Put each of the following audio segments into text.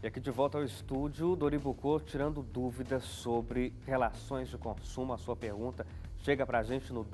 E aqui de volta ao estúdio, Dori Bucô, tirando dúvidas sobre relações de consumo. A sua pergunta chega para a gente no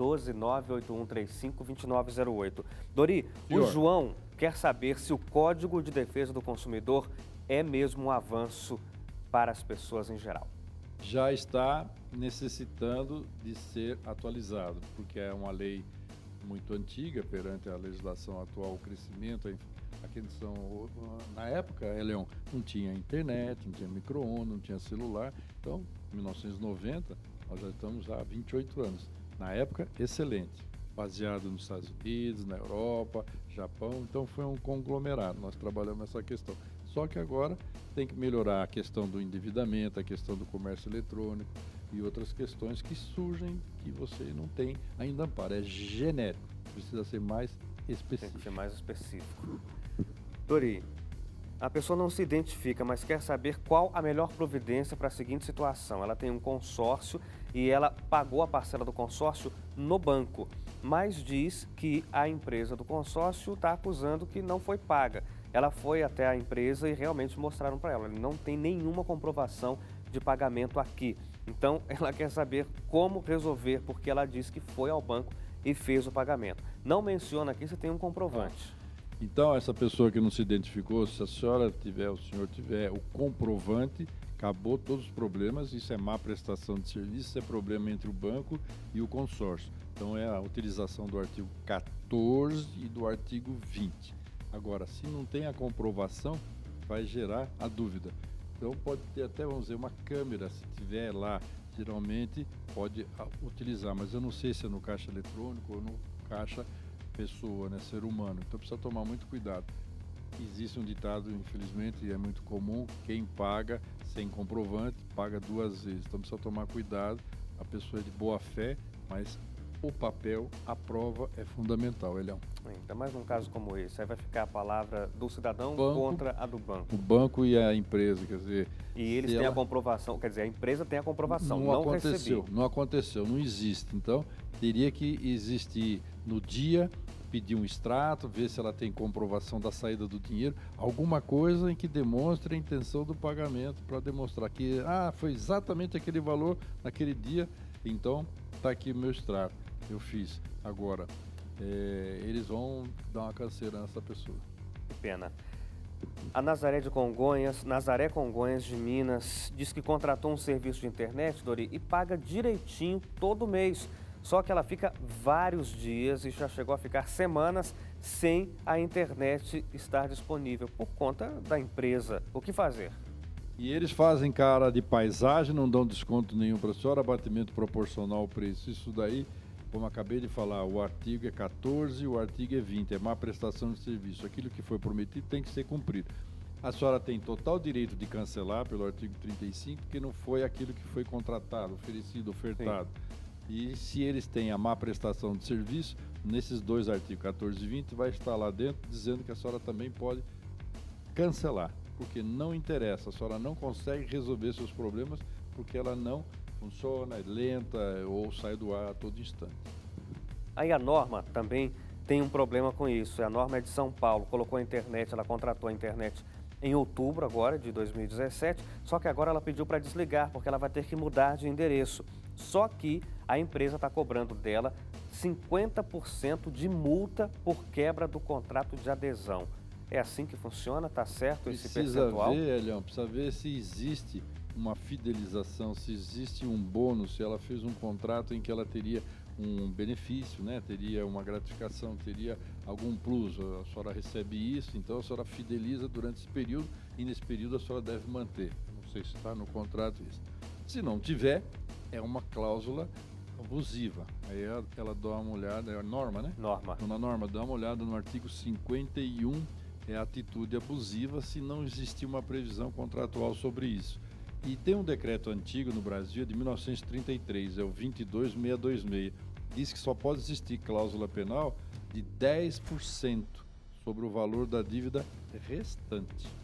12981352908. Dori, o João quer saber se o Código de Defesa do Consumidor é mesmo um avanço para as pessoas em geral. Já está necessitando de ser atualizado, porque é uma lei muito antiga perante a legislação atual, o crescimento, a questão, na época, Leon, não tinha internet, não tinha micro-ondas, não tinha celular. Então, em 1990, nós já estamos há 28 anos. Na época, excelente, baseado nos Estados Unidos, na Europa, Japão, então foi um conglomerado, nós trabalhamos essa questão. Só que agora tem que melhorar a questão do endividamento, a questão do comércio eletrônico e outras questões que surgem que você não tem ainda amparo, é genérico, precisa ser mais específico. Tem que ser mais específico. Dori, a pessoa não se identifica, mas quer saber qual a melhor providência para a seguinte situação. Ela tem um consórcio e ela pagou a parcela do consórcio no banco, mas diz que a empresa do consórcio está acusando que não foi paga. Ela foi até a empresa e realmente mostraram para ela, não tem nenhuma comprovação de pagamento aqui. Então, ela quer saber como resolver, porque ela disse que foi ao banco e fez o pagamento. Não menciona aqui se tem um comprovante. Então, essa pessoa que não se identificou, se a senhora tiver, o senhor tiver o comprovante, acabou todos os problemas. Isso é má prestação de serviço, isso é problema entre o banco e o consórcio. Então, é a utilização do artigo 14 e do artigo 20. Agora, se não tem a comprovação, vai gerar a dúvida. Então, pode ter até, vamos dizer, uma câmera, se tiver lá, geralmente pode utilizar, mas eu não sei se é no caixa eletrônico ou no caixa pessoa, né, ser humano. Então precisa tomar muito cuidado. Existe um ditado, infelizmente, e é muito comum, quem paga sem comprovante, paga duas vezes. Então precisa tomar cuidado, a pessoa é de boa fé, mas o papel, a prova é fundamental, Elião. Ainda mais num caso como esse, aí vai ficar a palavra do cidadão contra a do banco. O banco e a empresa, quer dizer... E eles têm a comprovação, quer dizer, a empresa tem a comprovação, não aconteceu, não aconteceu, não existe. Então, teria que existir no dia, pedir um extrato, ver se ela tem comprovação da saída do dinheiro, alguma coisa em que demonstre a intenção do pagamento, para demonstrar que, foi exatamente aquele valor naquele dia, então está aqui o meu extrato, eu fiz. Agora, eles vão dar uma canseira nessa pessoa. Que pena. A Nazaré Congonhas de Minas diz que contratou um serviço de internet, Dori, e paga direitinho todo mês. Só que ela fica vários dias e já chegou a ficar semanas sem a internet estar disponível por conta da empresa. O que fazer? E eles fazem cara de paisagem, não dão desconto nenhum para a senhora, abatimento proporcional ao preço. Isso daí, como acabei de falar, o artigo é 14 e o artigo é 20, é má prestação de serviço. Aquilo que foi prometido tem que ser cumprido. A senhora tem total direito de cancelar pelo artigo 35, porque não foi aquilo que foi contratado, oferecido, ofertado. Sim. E se eles têm a má prestação de serviço, nesses dois artigos, 14 e 20, vai estar lá dentro dizendo que a senhora também pode cancelar, porque não interessa, a senhora não consegue resolver seus problemas porque ela não funciona, é lenta ou sai do ar a todo instante. Aí a Norma também tem um problema com isso. A Norma é de São Paulo, colocou a internet, ela contratou a internet em outubro agora, de 2017, só que agora ela pediu para desligar, porque ela vai ter que mudar de endereço. Só que a empresa está cobrando dela 50% de multa por quebra do contrato de adesão. É assim que funciona? Está certo esse percentual? Precisa ver se existe uma fidelização, se existe um bônus, se ela fez um contrato em que ela teria um benefício, né? Teria uma gratificação, teria algum plus, a senhora recebe isso, então a senhora fideliza durante esse período e nesse período a senhora deve manter. Não sei se está no contrato isso. Se não tiver, é uma cláusula abusiva. Aí ela dá uma olhada, é a norma, né? Norma. Dona Norma, dá uma olhada no artigo 51, é atitude abusiva se não existir uma previsão contratual sobre isso. E tem um decreto antigo no Brasil, de 1933, é o 22626, diz que só pode existir cláusula penal de 10% sobre o valor da dívida restante.